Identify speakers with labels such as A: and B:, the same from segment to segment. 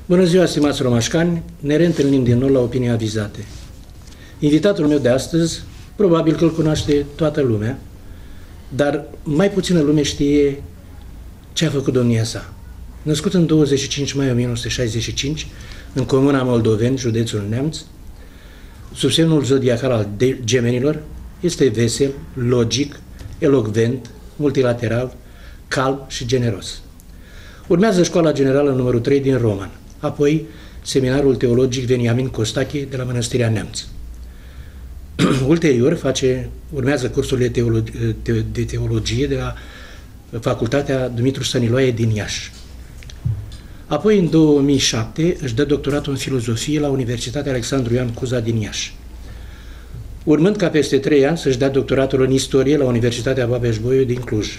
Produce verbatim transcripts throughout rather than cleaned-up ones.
A: Bună ziua, stimați romașcani! Ne reîntâlnim din nou la Opinii Avizate. Invitatul meu de astăzi, probabil că îl cunoaște toată lumea, dar mai puțină lume știe ce a făcut domnia sa. Născut în douăzeci și cinci mai o mie nouă sute șaizeci și cinci, în comuna Moldoveni, județul Neamț, sub semnul zodiacal al Gemenilor, este vesel, logic, elocvent, multilateral, calm și generos. Urmează școala generală numărul trei din Roman, apoi seminarul teologic Veniamin Costache de la Mănăstirea Neamț. Ulterior face, urmează cursurile teologi, de teologie de la Facultatea Dumitru Stăniloae din Iași. Apoi, în două mii șapte, își dă doctoratul în filozofie la Universitatea Alexandru Ioan Cuza din Iași. Urmând ca peste trei ani să-și dea doctoratul în istorie la Universitatea Babeș-Bolyai din Cluj.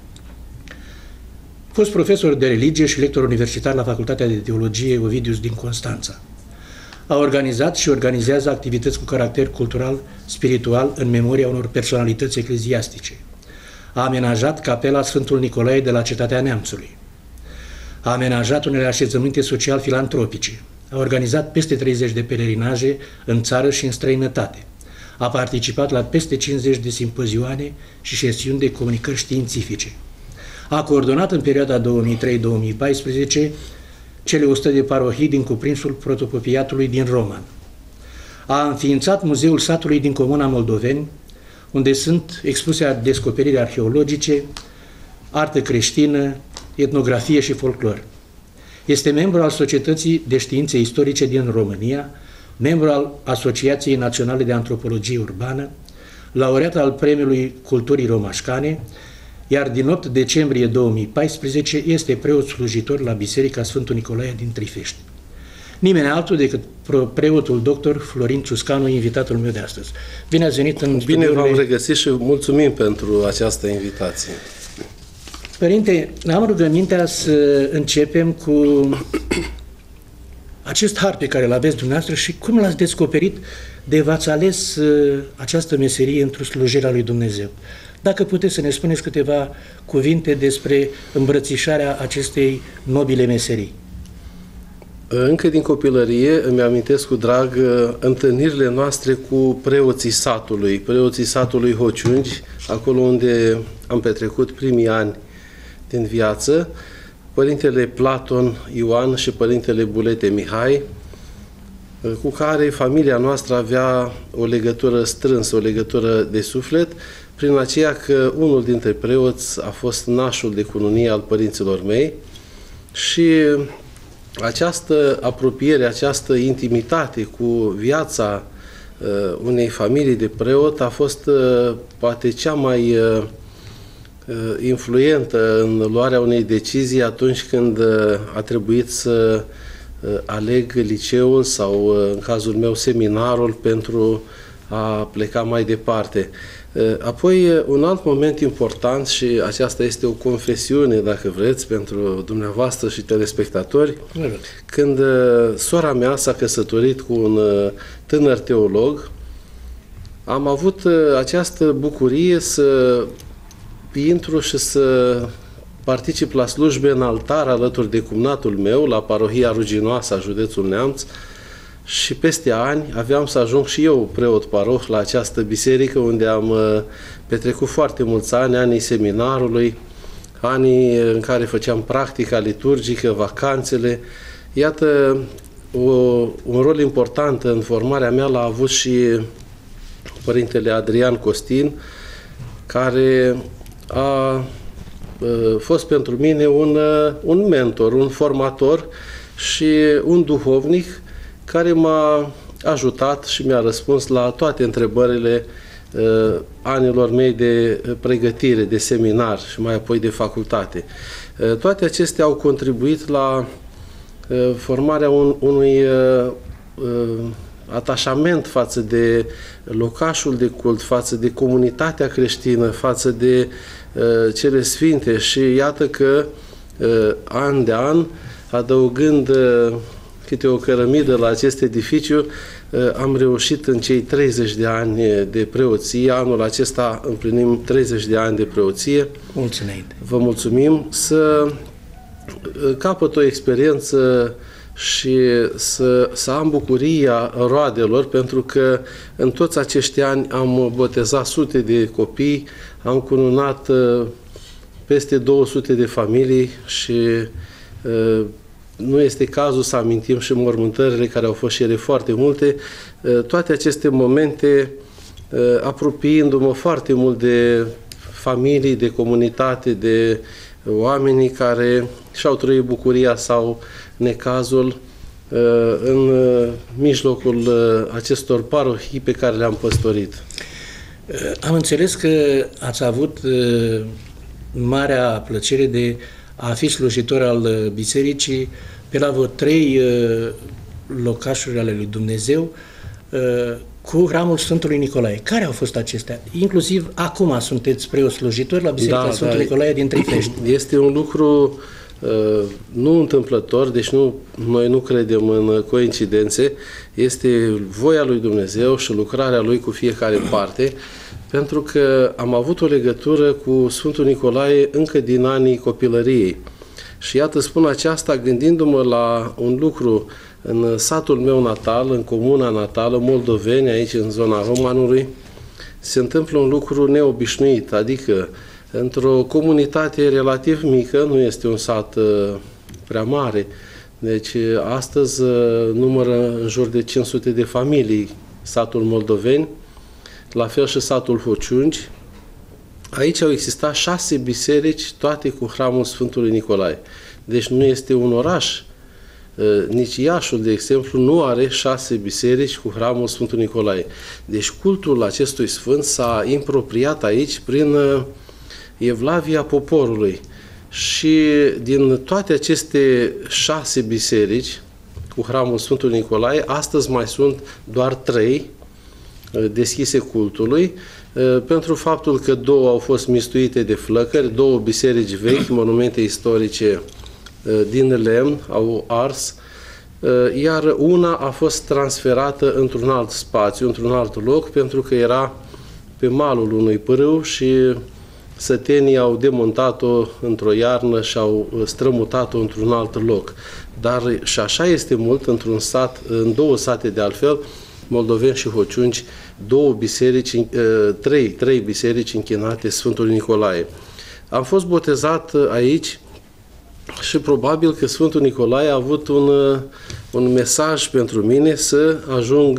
A: A fost profesor de religie și lector universitar la Facultatea de Teologie Ovidius din Constanța. A organizat și organizează activități cu caracter cultural, spiritual, în memoria unor personalități ecleziastice. A amenajat capela Sfântul Nicolae de la Cetatea Neamțului. A amenajat unele așezăminte social-filantropice. A organizat peste treizeci de pelerinaje în țară și în străinătate. A participat la peste cincizeci de simpozioane și sesiuni de comunicări științifice. A coordonat în perioada două mii trei două mii paisprezece cele o sută de parohii din cuprinsul protopopiatului din Roman. A înființat Muzeul Satului din Comuna Moldoveni, unde sunt expuse descoperiri arheologice, artă creștină, etnografie și folclor. Este membru al Societății de Științe Istorice din România, membru al Asociației Naționale de Antropologie Urbană, laureat al Premiului Culturii Romașcane, iar din opt decembrie două mii paisprezece este preot slujitor la Biserica Sfântul Nicolae din Trifești. Nimeni altul decât preotul doctor Florin Ciuscanu, invitatul meu de astăzi. Bine ați venit în
B: Bine v-am regăsit și mulțumim pentru această invitație.
A: Părinte, am rugămintea să începem cu acest har pe care îl aveți dumneavoastră și cum l-ați descoperit de v-ați ales această meserie într-o slujire a lui Dumnezeu. Dacă puteți să ne spuneți câteva cuvinte despre îmbrățișarea acestei nobile meserii.
B: Încă din copilărie îmi amintesc cu drag întâlnirile noastre cu preoții satului, preoții satului Hociungi, acolo unde am petrecut primii ani din viață, părintele Platon Ioan și părintele Bulete Mihai, cu care familia noastră avea o legătură strânsă, o legătură de suflet, prin aceea că unul dintre preoți a fost nașul de cununie al părinților mei și această apropiere, această intimitate cu viața uh, unei familii de preot a fost uh, poate cea mai uh, influentă în luarea unei decizii atunci când uh, a trebuit să uh, aleg liceul sau, uh, în cazul meu, seminarul pentru a pleca mai departe. Apoi, un alt moment important, și aceasta este o confesiune, dacă vreți, pentru dumneavoastră și telespectatori, când sora mea s-a căsătorit cu un tânăr teolog, am avut această bucurie să intru și să particip la slujbe în altar alături de cumnatul meu, la parohia Ruginoasa, județul Neamț, și peste ani aveam să ajung și eu preot paroh la această biserică unde am petrecut foarte mulți ani, anii seminarului, anii în care făceam practica liturgică, vacanțele. Iată, o, un rol important în formarea mea l-a avut și părintele Adrian Costin, care a fost pentru mine un, un mentor, un formator și un duhovnic care m-a ajutat și mi-a răspuns la toate întrebările uh, anilor mei de pregătire, de seminar și mai apoi de facultate. Uh, toate acestea au contribuit la uh, formarea un, unui uh, uh, atașament față de locașul de cult, față de comunitatea creștină, față de uh, cele sfinte și iată că uh, an de an, adăugând uh, câte o cărămidă la acest edificiu, am reușit în cei treizeci de ani de preoție, anul acesta împlinim treizeci de ani de preoție.
A: Mulțumim!
B: Vă mulțumim să capăt o experiență și să, să am bucuria roadelor, pentru că în toți acești ani am botezat sute de copii, am cununat peste două sute de familii și nu este cazul să amintim și mormântările, care au fost și ele foarte multe. Toate aceste momente apropiindu-mă foarte mult de familii, de comunitate, de oamenii care și-au trăit bucuria sau necazul în mijlocul acestor parohii pe care le-am păstorit.
A: Am înțeles că ați avut marea plăcere de a fi slujitor al bisericii pe la vreo trei locașuri ale lui Dumnezeu cu hramul Sfântului Nicolae. Care au fost acestea? Inclusiv acum sunteți preot slujitor la Biserica da, Sfântul da, Nicolae din Trifești.
B: Este un lucru uh, nu întâmplător, deci nu, noi nu credem în coincidențe, este voia lui Dumnezeu și lucrarea Lui cu fiecare parte, pentru că am avut o legătură cu Sfântul Nicolae încă din anii copilăriei. Și iată, spun aceasta gândindu-mă la un lucru. În satul meu natal, în comuna natală, Moldoveni, aici în zona Romanului, se întâmplă un lucru neobișnuit, adică într-o comunitate relativ mică, nu este un sat uh, prea mare, deci astăzi uh, numără în jur de cinci sute de familii satul Moldoveni, la fel și satul Hociungi. Aici au existat șase biserici, toate cu hramul Sfântului Nicolae. Deci nu este un oraș. Nici Iașul, de exemplu, nu are șase biserici cu hramul Sfântului Nicolae. Deci cultul acestui sfânt s-a impropriat aici prin evlavia poporului. Și din toate aceste șase biserici cu hramul Sfântului Nicolae, astăzi mai sunt doar trei deschise cultului, pentru faptul că două au fost mistuite de flăcări, două biserici vechi, monumente istorice din lemn, au ars, iar una a fost transferată într-un alt spațiu, într-un alt loc, pentru că era pe malul unui pârâu și sătenii au demontat-o într-o iarnă și au strămutat-o într-un alt loc. Dar și așa este mult, într-un sat, în două sate de altfel, Moldoveni și Hociungi, două biserici, trei, trei biserici închinate Sfântului Nicolae. Am fost botezat aici și probabil că Sfântul Nicolae a avut un, un mesaj pentru mine să ajung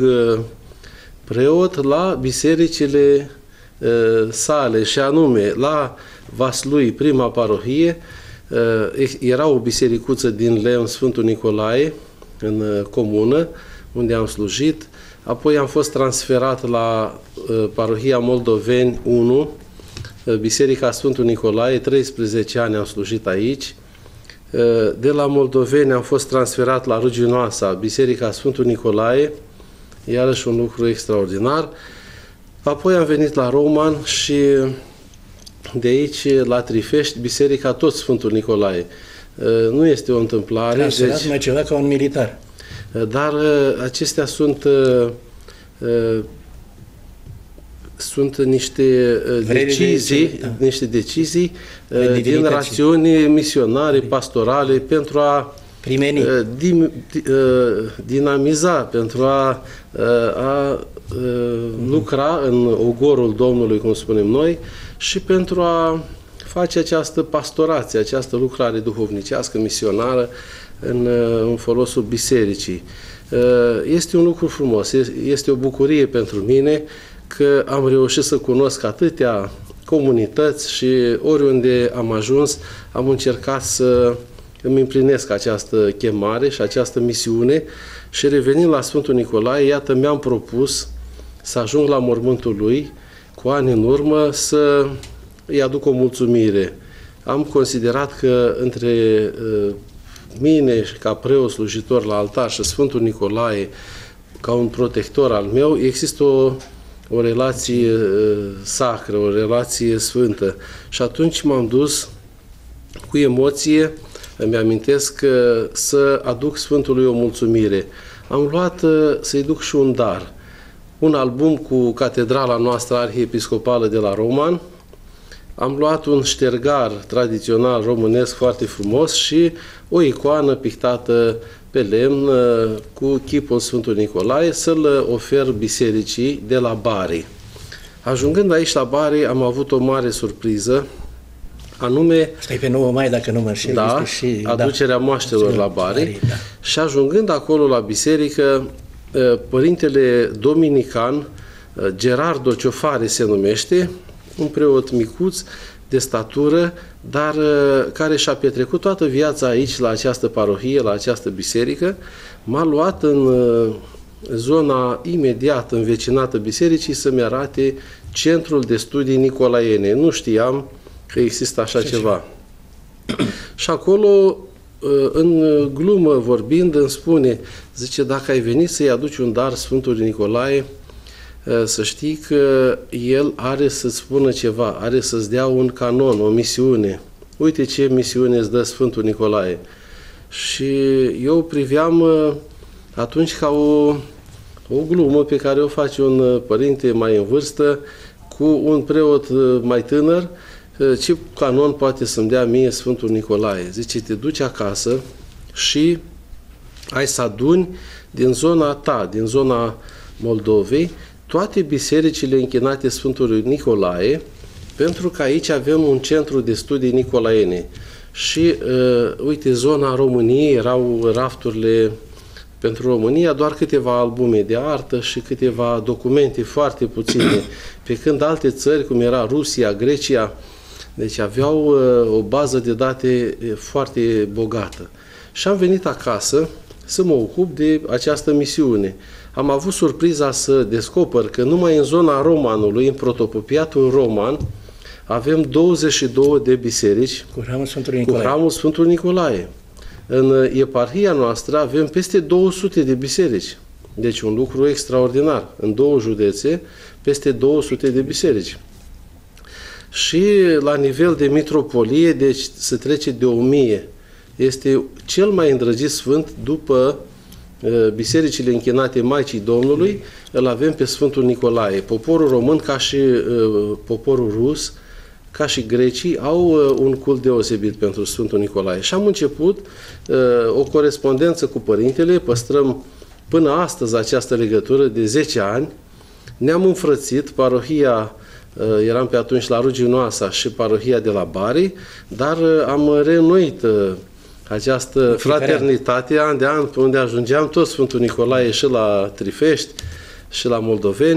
B: preot la bisericile sale, și anume la Vaslui, prima parohie, era o bisericuță din lemn Sfântul Nicolae în comună, unde am slujit. Apoi am fost transferat la parohia Moldoveni unu, Biserica Sfântul Nicolae, treisprezece ani am slujit aici. De la Moldoveni am fost transferat la Ruginoasa, Biserica Sfântul Nicolae, iarăși un lucru extraordinar. Apoi am venit la Roman și de aici la Trifești, Biserica tot Sfântul Nicolae. Nu este o întâmplare.
A: Transferat deci, mai ceva ca un militar.
B: Dar acestea sunt sunt niște decizii, da. niște decizii din rațiuni misionare, pastorale, pentru a dim, dinamiza, pentru a, a lucra în ogorul Domnului, cum spunem noi, și pentru a face această pastorație, această lucrare duhovnicească, misionară, în, în folosul bisericii. Este un lucru frumos, este o bucurie pentru mine că am reușit să cunosc atâtea comunități și oriunde am ajuns am încercat să îmi împlinesc această chemare și această misiune și revenind la Sfântul Nicolae, iată, mi-am propus să ajung la mormântul lui cu ani în urmă să îi aduc o mulțumire. Am considerat că între mine ca preot slujitor la altar și Sfântul Nicolae ca un protector al meu există o o relație sacră, o relație sfântă. Și atunci m-am dus cu emoție, îmi amintesc, să aduc Sfântului o mulțumire. Am luat să-i duc și un dar. Un album cu catedrala noastră arhiepiscopală de la Roman. Am luat un ștergar tradițional românesc foarte frumos și o icoană pictată pe lemn cu chipul Sfântul Nicolae să-l ofer bisericii de la Bari. Ajungând aici la Bari am avut o mare surpriză, anume...
A: Stai pe nouă mai, dacă nu mă înșel,
B: da,
A: este și...
B: aducerea
A: da,
B: moaștelor la Bari.
A: Bari da.
B: Și ajungând acolo la biserică, părintele dominican, Gerardo Ciofare se numește, un preot micuț, de statură, dar care și-a petrecut toată viața aici, la această parohie, la această biserică, m-a luat în zona imediat învecinată bisericii să-mi arate Centrul de Studii Nicolaene. Nu știam că există așa Ce ceva. Și acolo, în glumă vorbind, îmi spune, zice, dacă ai venit să-i aduci un dar Sfântului Nicolae, să știi că el are să-ți spună ceva, are să-ți dea un canon, o misiune. Uite ce misiune îți dă Sfântul Nicolae. Și eu priveam atunci ca o, o glumă pe care o face un părinte mai în vârstă cu un preot mai tânăr, ce canon poate să-mi dea mie Sfântul Nicolae. Zice, te duci acasă și ai să aduni din zona ta, din zona Moldovei, toate bisericile închinate Sfântului Nicolae, pentru că aici avem un centru de studii nicolaene. Și, uh, uite, zona României erau rafturile pentru România, doar câteva albume de artă și câteva documente foarte puține, pe când alte țări, cum era Rusia, Grecia, deci aveau uh, o bază de date foarte bogată. Și am venit acasă să mă ocup de această misiune. Am avut surpriza să descoper că numai în zona Romanului, în protopopiatul roman, avem douăzeci și două de biserici
A: cu hramul Sfântului Nicolae.
B: Cu hramul Sfântului Nicolae. În eparhia noastră avem peste două sute de biserici. Deci un lucru extraordinar. În două județe, peste două sute de biserici. Și la nivel de mitropolie, deci se trece de o mie. Este cel mai îndrăgit sfânt după bisericile închinate Maicii Domnului, îl avem pe Sfântul Nicolae. Poporul român, ca și uh, poporul rus, ca și grecii, au uh, un cult deosebit pentru Sfântul Nicolae. Și am început uh, o corespondență cu părintele, păstrăm până astăzi această legătură de zece ani, ne-am înfrățit, parohia, uh, eram pe atunci la Ruginoasa și parohia de la Bari, dar uh, am reînnoit uh, această fraternitate, an de an, pe unde ajungeam, tot Sfântul Nicolae și la Trifești și la moldoveni.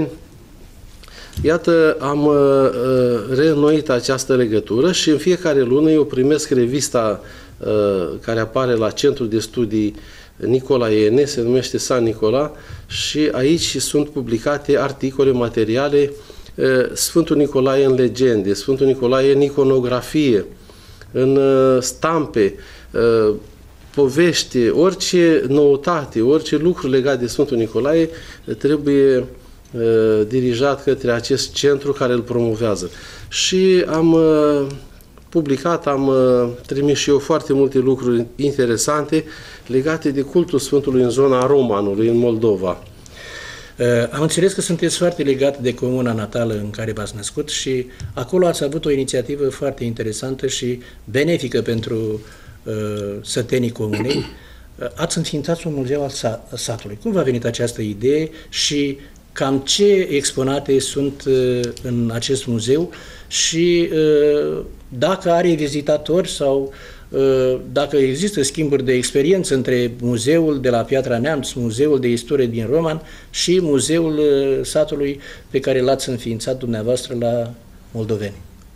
B: Iată, am uh, reînnoit această legătură și în fiecare lună eu primesc revista uh, care apare la Centrul de Studii Nicolaene, se numește San Nicola, și aici sunt publicate articole, materiale, uh, Sfântul Nicolae în legende, Sfântul Nicolae în iconografie, în uh, stampe, Uh, povești, orice noutate, orice lucru legat de Sfântul Nicolae trebuie uh, dirijat către acest centru care îl promovează. Și am uh, publicat, am uh, trimis și eu foarte multe lucruri interesante legate de cultul Sfântului în zona Romanului, în Moldova.
A: Uh, am înțeles că sunteți foarte legat de comuna natală în care v-ați născut și acolo ați avut o inițiativă foarte interesantă și benefică pentru sătenii comunei. Ați înființat un muzeu al satului. Cum v-a venit această idee și cam ce exponate sunt în acest muzeu și dacă are vizitatori sau dacă există schimburi de experiență între muzeul de la Piatra Neamț, muzeul de istorie din Roman și muzeul satului pe care l-ați înființat dumneavoastră la Moldoveni?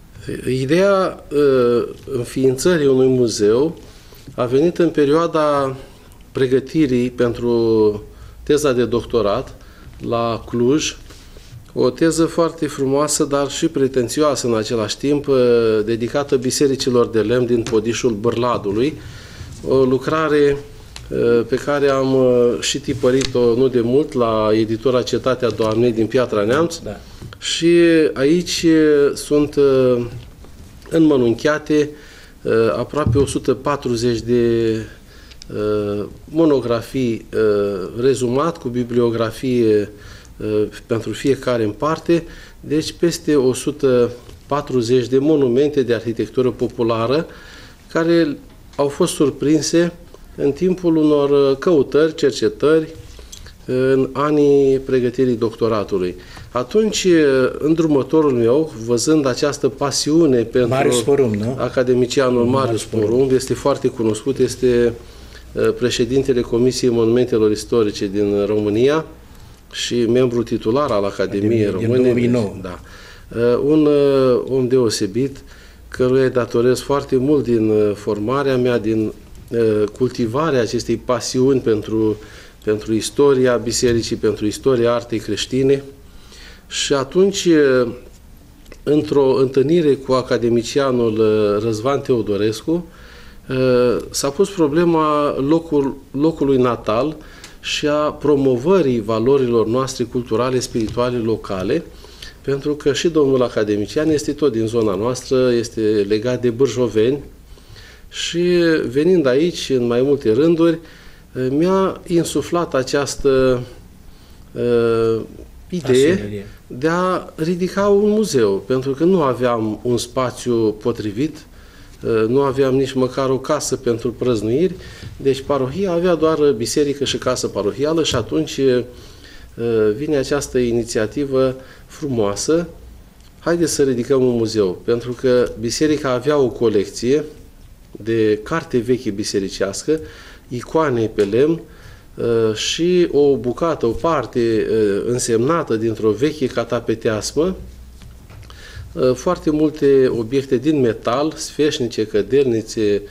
B: Ideea uh, înființării unui muzeu a venit în perioada pregătirii pentru teza de doctorat la Cluj, o teză foarte frumoasă, dar și pretențioasă în același timp, uh, dedicată bisericilor de lemn din Podișul Bârladului, o lucrare uh, pe care am uh, și tipărit-o nu de mult la editura Cetatea Doamnei din Piatra Neamț. Da. Și aici sunt înmănunchiate aproape o sută patruzeci de monografii rezumat cu bibliografie pentru fiecare în parte, deci peste o sută patruzeci de monumente de arhitectură populară care au fost surprinse în timpul unor căutări, cercetări, în anii pregătirii doctoratului. Atunci, îndrumătorul meu, văzând această pasiune pentru
A: Marius Porumb, nu?
B: academicianul Marius Porumb, este foarte cunoscut, este președintele Comisiei Monumentelor Istorice din România și membru titular al Academiei Române.
A: Din două mii nouă.
B: Da. Un om deosebit, căruia îi datorez foarte mult din formarea mea, din cultivarea acestei pasiuni pentru, pentru istoria bisericii, pentru istoria artei creștine. Și atunci, într-o întâlnire cu academicianul Răzvan Teodorescu, s-a pus problema locul, locului natal și a promovării valorilor noastre culturale, spirituale, locale, pentru că și domnul academician este tot din zona noastră, este legat de bârjoveni și venind aici în mai multe rânduri, mi-a insuflat această uh, idee Asinerie. de a ridica un muzeu, pentru că nu aveam un spațiu potrivit, nu aveam nici măcar o casă pentru prăznuiri, deci parohia avea doar biserică și casă parohială și atunci vine această inițiativă frumoasă, haideți să ridicăm un muzeu, pentru că biserica avea o colecție de carte veche bisericească, icoane pe lemn și o bucată, o parte însemnată dintr-o veche catapeteasmă, foarte multe obiecte din metal, sfeșnice, cădelnițe,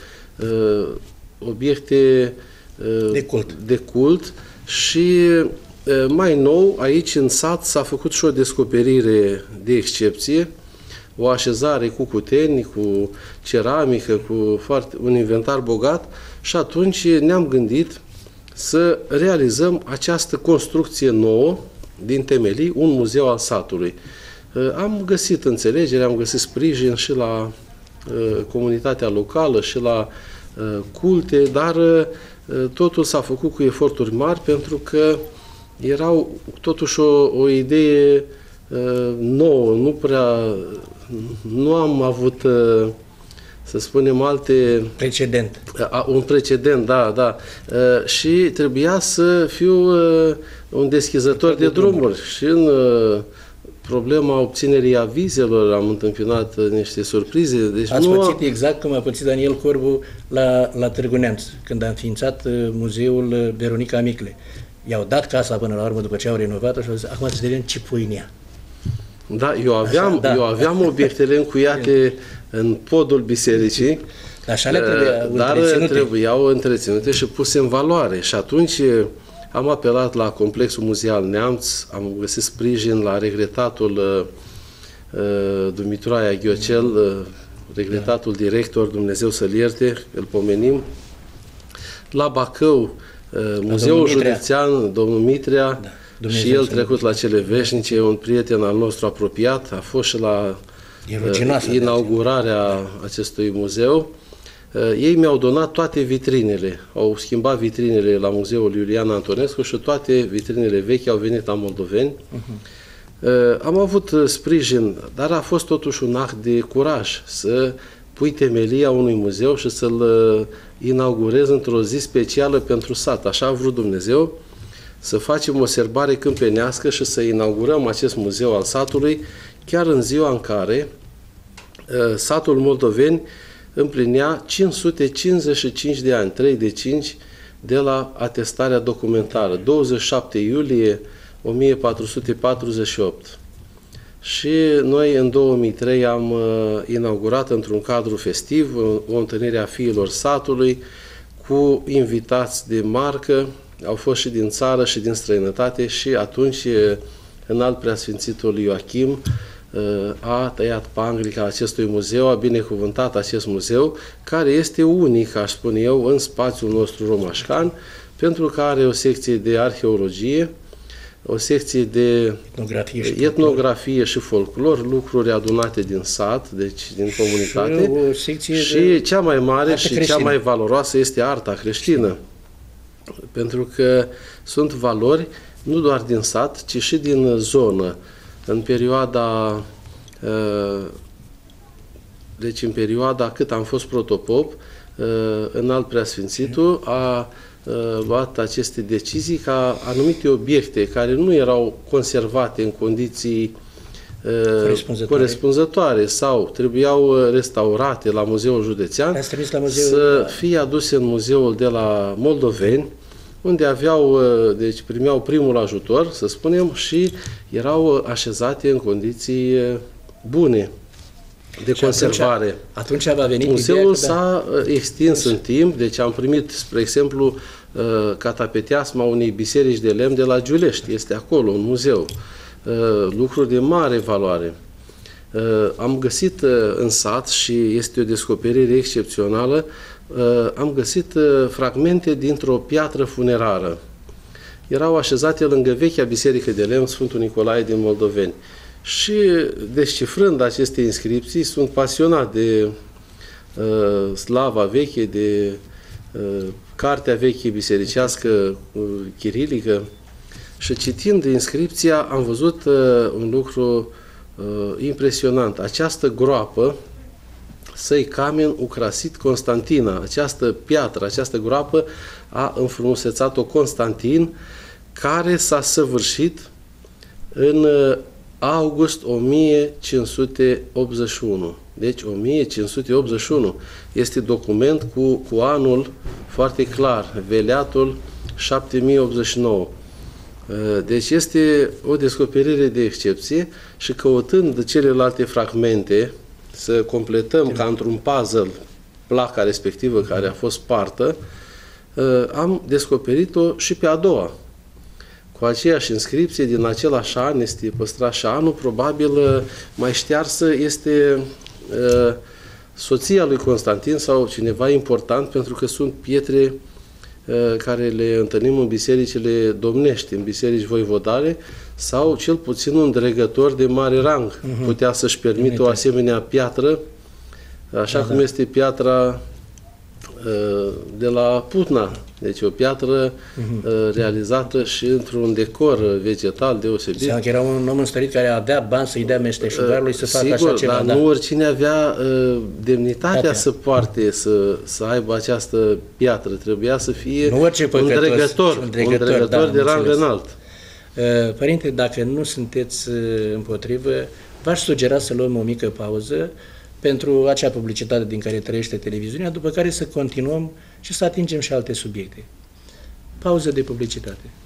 B: obiecte
A: de cult.
B: de cult și mai nou, aici în sat s-a făcut și o descoperire de excepție, o așezare cu cuteni, cu ceramică, cu foarte, un inventar bogat și atunci ne-am gândit să realizăm această construcție nouă din temelii, un muzeu al satului. Am găsit înțelegere, am găsit sprijin și la uh, comunitatea locală și la uh, culte, dar uh, totul s-a făcut cu eforturi mari pentru că erau totuși o, o idee uh, nouă, nu prea, nu am avut, uh, să spunem, alte...
A: Precedent.
B: Uh, un precedent, da, da. Uh, și trebuia să fiu uh, un deschizător de, de drumuri și în... Uh, problema obținerii avizelor, am întâmpinat niște surprize. Deci
A: Ați
B: nu
A: pățit exact cum a pățit Daniel Corbu la, la Târgu Neamț, când a înființat muzeul Veronica Micle. I-au dat casa până la urmă după ce au renovat și au zis, acum să vedem ce pui în ea.
B: Da, eu aveam, Așa, da. eu aveam obiectele încuiate în podul bisericii,
A: Așa le trebuia
B: dar
A: întreținute.
B: trebuiau întreținute și puse în valoare. Și atunci am apelat la Complexul Muzeal Neamț, am găsit sprijin la regretatul uh, Dumitraia Ghiocel, uh, regretatul da. director, Dumnezeu să-l ierte, îl pomenim. La Bacău, uh, Muzeul Județean, domnul Mitrea, da. și el trecut la cele veșnice, un prieten al nostru apropiat, a fost și la uh, inaugurarea acestui muzeu. Ei mi-au donat toate vitrinele, au schimbat vitrinele la Muzeul Iulian Antonescu și toate vitrinele vechi au venit la moldoveni. Uh-huh. Am avut sprijin, dar a fost totuși un act de curaj să pui temelia unui muzeu și să-l inaugurezi într-o zi specială pentru sat. Așa a vrut Dumnezeu, să facem o serbare câmpenească și să inaugurăm acest muzeu al satului chiar în ziua în care uh, satul Moldoveni împlinea cinci sute cincizeci și cinci de ani, trei de cinci, de la atestarea documentară, douăzeci și șapte iulie o mie patru sute patruzeci și opt. Și noi în două mii trei am uh, inaugurat într-un cadru festiv o, o întâlnire a fiilor satului cu invitați de marcă, au fost și din țară și din străinătate și atunci înalt preasfințitul Ioachim a tăiat panglica acestui muzeu, a binecuvântat acest muzeu, care este unic, aș spune eu, în spațiul nostru romașcan, pentru că are o secție de arheologie, o secție de etnografie și, etnografie și folclor, lucruri adunate din sat, deci din comunitate,
A: și,
B: și cea mai mare și creștină. Cea mai valoroasă este arta creștină, pentru că sunt valori nu doar din sat, ci și din zonă. În perioada, deci în perioada cât am fost protopop, Înalt Preasfințitul a luat aceste decizii ca anumite obiecte care nu erau conservate în condiții
A: corespunzătoare,
B: corespunzătoare sau trebuiau restaurate la Muzeul Județean,
A: la muzeul...
B: să fie aduse în muzeul de la Moldoveni, unde aveau, deci primeau primul ajutor, să spunem, și erau așezate în condiții bune de și conservare.
A: Atunci, atunci va venit
B: Muzeul s-a da. extins în timp, deci am primit, spre exemplu, catapeteasma unei biserici de lemn de la Giulești, este acolo, un muzeu. Lucruri de mare valoare. Am găsit în sat, și este o descoperire excepțională, am găsit fragmente dintr-o piatră funerară. Erau așezate lângă vechea biserică de lemn Sfântul Nicolae din Moldoveni. Și descifrând aceste inscripții, sunt pasionat de uh, slava veche, de uh, cartea veche bisericească uh, chirilică, și citind inscripția am văzut uh, un lucru uh, impresionant. Această groapă, Săi Camen Ucrasit Constantina, această piatră, această groapă a înfrumusețat-o Constantin, care s-a săvârșit în uh, august o mie cinci sute optzeci și unu. Deci o mie cinci sute optzeci și unu este document cu, cu anul foarte clar, veleatul șapte mii optzeci și nouă. Deci este o descoperire de excepție și căutând celelalte fragmente să completăm ca într-un puzzle placa respectivă care a fost spartă, am descoperit-o și pe a doua. Cu aceeași inscripție, din același an, este păstrat și anul, probabil mai ștearsă este uh, soția lui Constantin sau cineva important, pentru că sunt pietre uh, care le întâlnim în bisericile domnești, în biserici voivodale, sau cel puțin un dregător de mare rang uh-huh. putea să-și permită o asemenea piatră, așa da, cum da. este piatra de la Putna. Deci o piatră uh-huh. realizată și într-un decor vegetal deosebit.
A: Înseamnă că era un om înstărit care avea bani să-i dea meșteșugarului să facă
B: Sigur,
A: așa ceva.
B: Dar
A: da.
B: nu oricine avea uh, demnitatea Atea. să poarte, să, să aibă această piatră. Trebuia să fie
A: nu orice
B: un dregător,
A: un dregător,
B: un dregător
A: da,
B: de rang înalt.
A: Uh, părinte, dacă nu sunteți uh, împotrivă, v-aș sugera să luăm o mică pauză pentru acea publicitate din care trăiește televiziunea, după care să continuăm și să atingem și alte subiecte. Pauză de publicitate.